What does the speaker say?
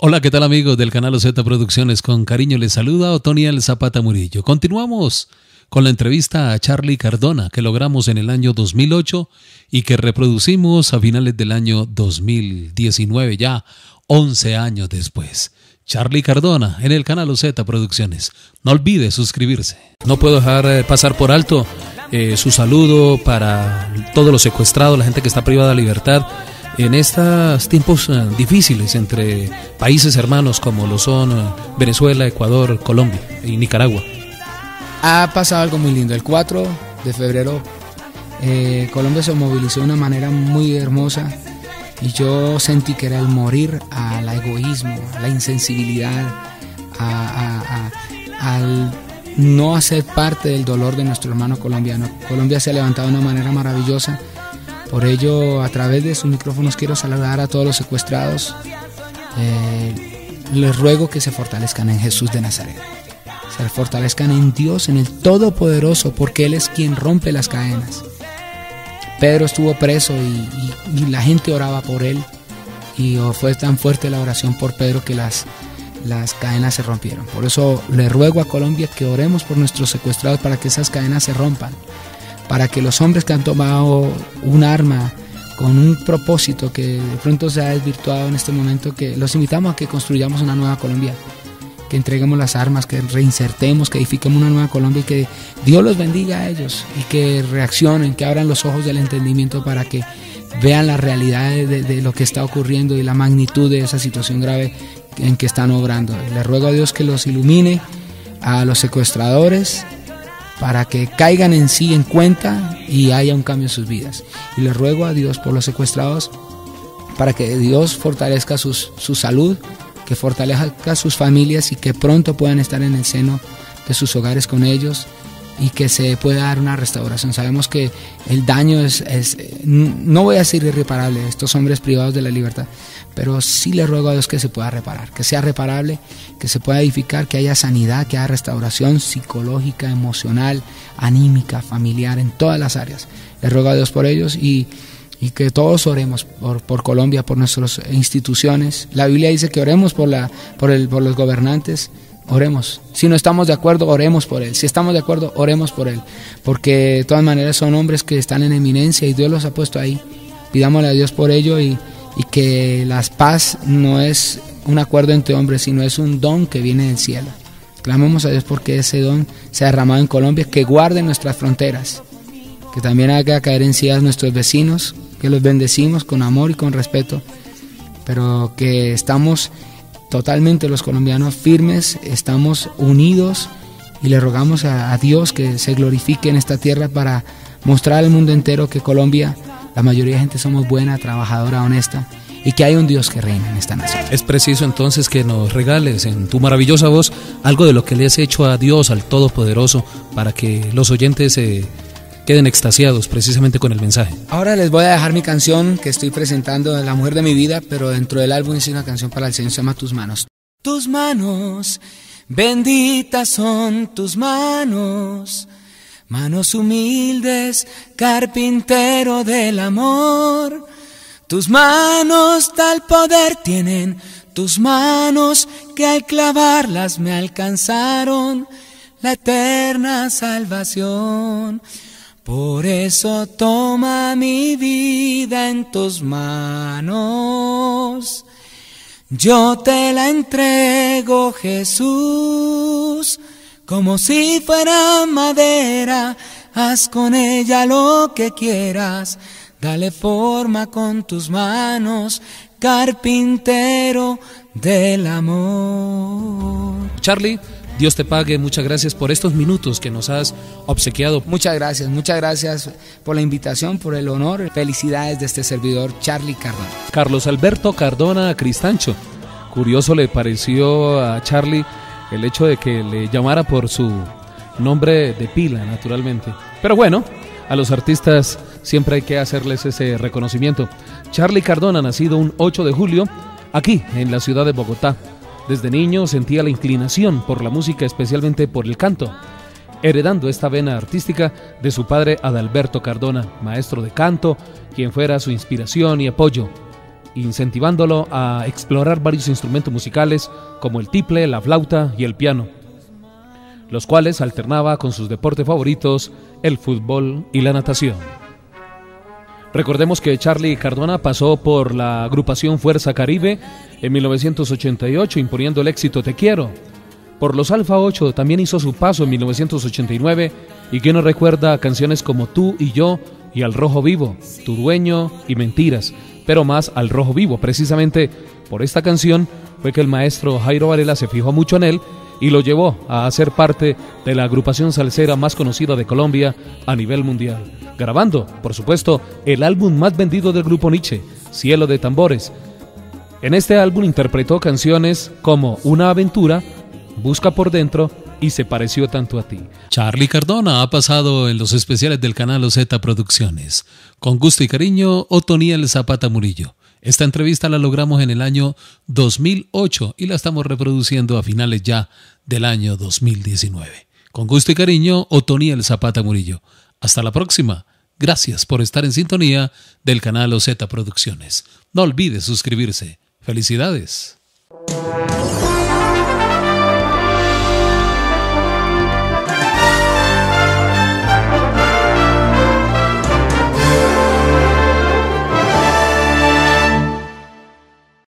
Hola, ¿qué tal amigos del canal OZ Producciones? Con cariño les saluda Otoniel Zapata Murillo. Continuamos con la entrevista a Charly Cardona que logramos en el año 2008 y que reproducimos a finales del año 2019, ya 11 años después. Charly Cardona en el canal OZ Producciones. No olvide suscribirse. No puedo dejar pasar por alto su saludo para todos los secuestrados, la gente que está privada de libertad en estos tiempos difíciles entre países hermanos como lo son Venezuela, Ecuador, Colombia y Nicaragua. Ha pasado algo muy lindo. El 4 de febrero Colombia se movilizó de una manera muy hermosa y yo sentí que era el morir al egoísmo, a la insensibilidad, al no hacer parte del dolor de nuestro hermano colombiano. Colombia se ha levantado de una manera maravillosa. Por ello, a través de sus micrófonos quiero saludar a todos los secuestrados. Les ruego que se fortalezcan en Jesús de Nazaret. Se fortalezcan en Dios, en el Todopoderoso, porque Él es quien rompe las cadenas. Pedro estuvo preso y la gente oraba por él. Y fue tan fuerte la oración por Pedro que las cadenas se rompieron. Por eso le ruego a Colombia que oremos por nuestros secuestrados para que esas cadenas se rompan. Para que los hombres que han tomado un arma con un propósito que de pronto se ha desvirtuado en este momento, que los invitamos a que construyamos una nueva Colombia, que entreguemos las armas, que reinsertemos, que edifiquemos una nueva Colombia y que Dios los bendiga a ellos y que reaccionen, que abran los ojos del entendimiento para que vean la realidad de lo que está ocurriendo y la magnitud de esa situación grave en que están obrando. Les ruego a Dios que los ilumine, a los secuestradores, para que caigan en sí en cuenta y haya un cambio en sus vidas. Y les ruego a Dios por los secuestrados, para que Dios fortalezca su salud, que fortalezca sus familias y que pronto puedan estar en el seno de sus hogares con ellos y que se pueda dar una restauración. Sabemos que el daño no voy a decir irreparable, estos hombres privados de la libertad, pero sí le ruego a Dios que se pueda reparar, que sea reparable, que se pueda edificar, que haya sanidad, que haya restauración psicológica, emocional, anímica, familiar, en todas las áreas. Le ruego a Dios por ellos y que todos oremos por Colombia, por nuestras instituciones. La Biblia dice que oremos por los gobernantes. Oremos. Si no estamos de acuerdo, oremos por él. Si estamos de acuerdo, oremos por él. Porque de todas maneras son hombres que están en eminencia y Dios los ha puesto ahí. Pidámosle a Dios por ello y que la paz no es un acuerdo entre hombres, sino es un don que viene del cielo. Clamemos a Dios porque ese don se ha derramado en Colombia, que guarde nuestras fronteras, que también haga caer en sí a nuestros vecinos, que los bendecimos con amor y con respeto, pero que estamos totalmente los colombianos firmes, estamos unidos y le rogamos a Dios que se glorifique en esta tierra para mostrar al mundo entero que Colombia, la mayoría de gente somos buena, trabajadora, honesta y que hay un Dios que reina en esta nación. Es preciso entonces que nos regales en tu maravillosa voz algo de lo que le has hecho a Dios, al Todopoderoso, para que los oyentes queden extasiados precisamente con el mensaje. Ahora les voy a dejar mi canción que estoy presentando, La Mujer de mi Vida, pero dentro del álbum hice una canción para el Señor, se llama Tus Manos. Tus manos, benditas son tus manos, manos humildes, carpintero del amor. Tus manos tal poder tienen, tus manos que al clavarlas me alcanzaron la eterna salvación. Por eso toma mi vida en tus manos, yo te la entrego, Jesús, como si fuera madera, haz con ella lo que quieras, dale forma con tus manos, carpintero del amor. Charly, Dios te pague, muchas gracias por estos minutos que nos has obsequiado. Muchas gracias por la invitación, por el honor. Felicidades de este servidor, Charly Cardona. Carlos Alberto Cardona Cristancho. Curioso le pareció a Charly el hecho de que le llamara por su nombre de pila, naturalmente. Pero bueno, a los artistas siempre hay que hacerles ese reconocimiento. Charly Cardona, nacido un 8 de julio, aquí en la ciudad de Bogotá. Desde niño sentía la inclinación por la música, especialmente por el canto, heredando esta vena artística de su padre Adalberto Cardona, maestro de canto, quien fuera su inspiración y apoyo. incentivándolo a explorar varios instrumentos musicales como el tiple, la flauta y el piano, los cuales alternaba con sus deportes favoritos, el fútbol y la natación. Recordemos que Charly Cardona pasó por la agrupación Fuerza Caribe en 1988 imponiendo el éxito Te Quiero. Por los Alfa 8 también hizo su paso en 1989 y que nos recuerda canciones como Tú y Yo y Al Rojo Vivo, Tu Dueño y Mentiras, pero más Al Rojo Vivo. Precisamente por esta canción fue que el maestro Jairo Varela se fijó mucho en él y lo llevó a ser parte de la agrupación salsera más conocida de Colombia a nivel mundial, grabando, por supuesto, el álbum más vendido del grupo Nietzsche, Cielo de Tambores. En este álbum interpretó canciones como Una Aventura, Busca por Dentro y Se Pareció Tanto a Ti. Charly Cardona ha pasado en los especiales del canal OZ Producciones. Con gusto y cariño, Otoniel Zapata Murillo. Esta entrevista la logramos en el año 2008 y la estamos reproduciendo a finales ya del año 2019. Con gusto y cariño, Otoniel Zapata Murillo. Hasta la próxima. Gracias por estar en sintonía del canal OZ Producciones. No olvide suscribirse. ¡Felicidades!